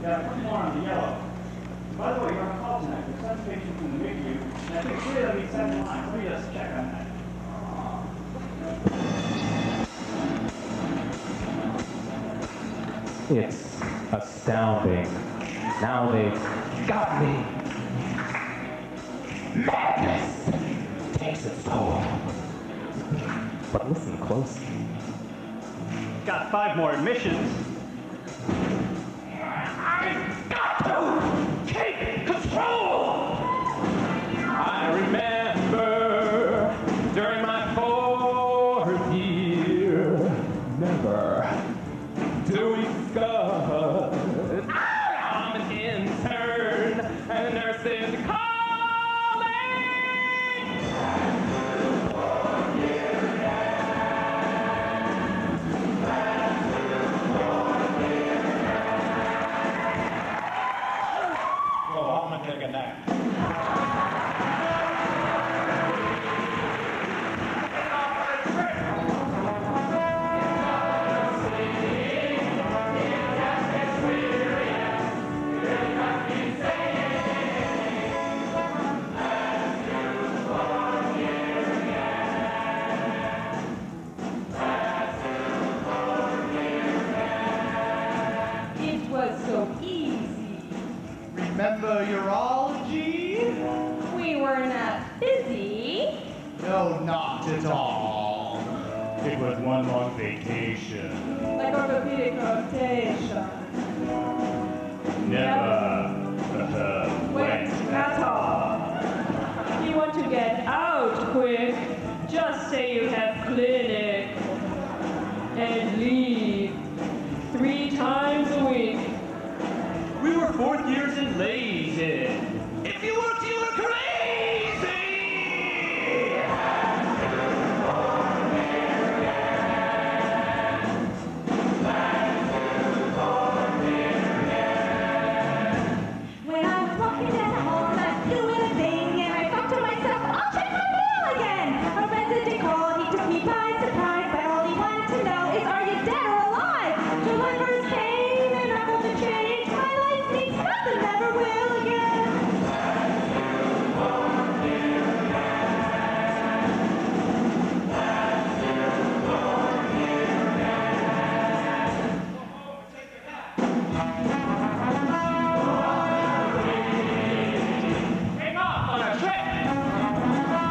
Yeah, put more on the yellow. By the way, you're on call tonight. There's 7 patients in the NICU, and I think 3 of them need 7 lines. Let me just check on that. It's astounding. Now they've got me. Madness takes its toll. But listen closely. Got 5 more admissions. I've got to take control! I remember during my 4th year, never doing good. I'm an intern, and the nurse is calling. Oh, I'm gonna take a nap. It was so easy. Remember urology? We were not busy. No, not at all. It was one long vacation. Like orthopedic rotation. Never Wait, at all. If you want to get out quick, just say you have clinic and leave 3 times a week. We were 4th years and lazy. If you worked, you were crazy! When I was walking down the hall, not doing a thing, and I thought to myself, I'll check my mail again. A resident called, he took me by surprise, but all he wanted to know is, are you dead or alive? July 1st came, and I'm going to change my life, needs nothing, never will again. Came off on a trip!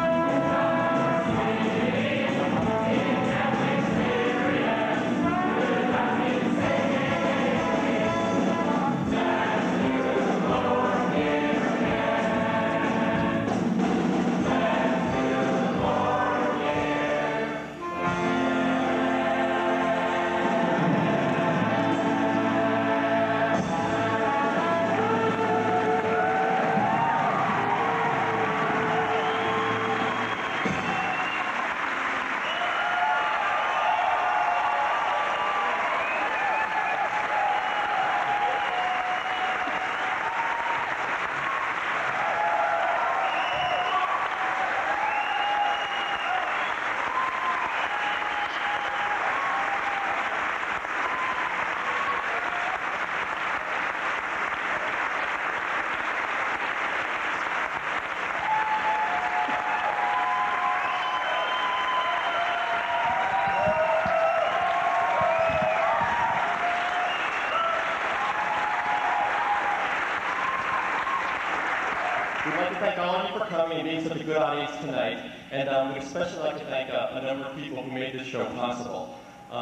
We'd like to thank all of you for coming and being such a good audience tonight. And we'd especially like to thank a number of people who made this show possible.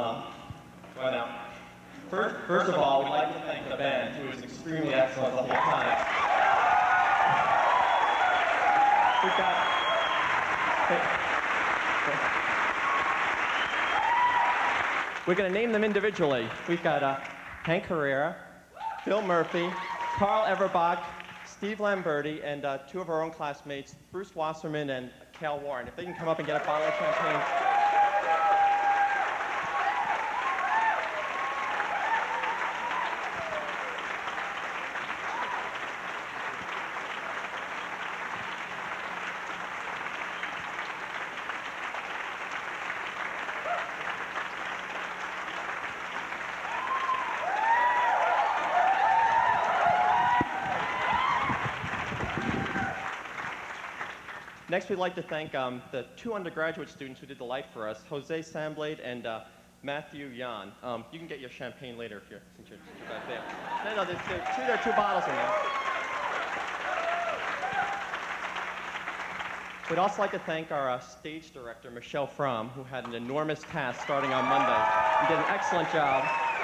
First of all, we'd like to thank the band, who was extremely excellent the whole time. We've got... We're going to name them individually. We've got Hank Herrera, Phil Murphy, Carl Everbach, Steve Lamberti, and 2 of our own classmates, Bruce Wasserman and Cal Warren. If they can come up and get a bottle of champagne. Next, we'd like to thank the 2 undergraduate students who did the light for us, Jose Samblade and Matthew Yan. You can get your champagne later if you're, since you're back there. No, there are 2 bottles in there. We'd also like to thank our stage director, Michelle Fromm, who had an enormous task starting on Monday. You did an excellent job.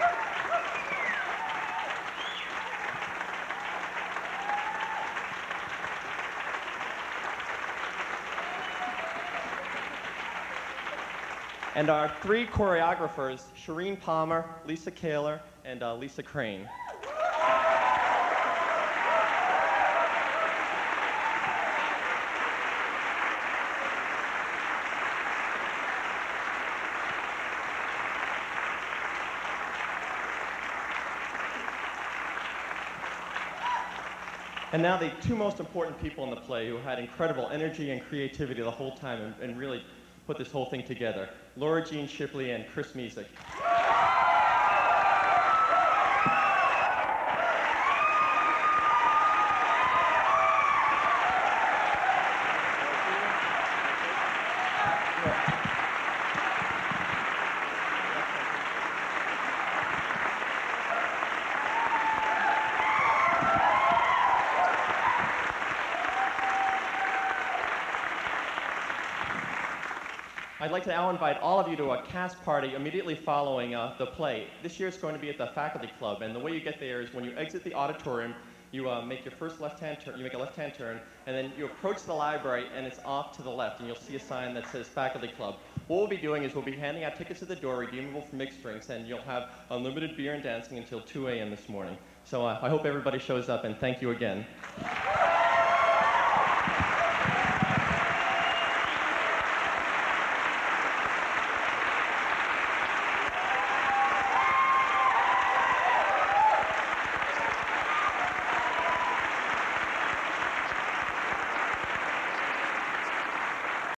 And our 3 choreographers, Shireen Palmer, Lisa Kaler, and Lisa Crane. And now the 2 most important people in the play who had incredible energy and creativity the whole time and really put this whole thing together. Laura Jean Shipley and Chris Music. I'd like to now invite all of you to a cast party immediately following the play. This year it's going to be at the Faculty Club, and the way you get there is when you exit the auditorium, you make your first left-hand turn, you make a left-hand turn, and then you approach the library, and it's off to the left, and you'll see a sign that says Faculty Club. What we'll be doing is we'll be handing out tickets at the door, redeemable for mixed drinks, and you'll have unlimited beer and dancing until 2 a.m. this morning. So I hope everybody shows up, and thank you again.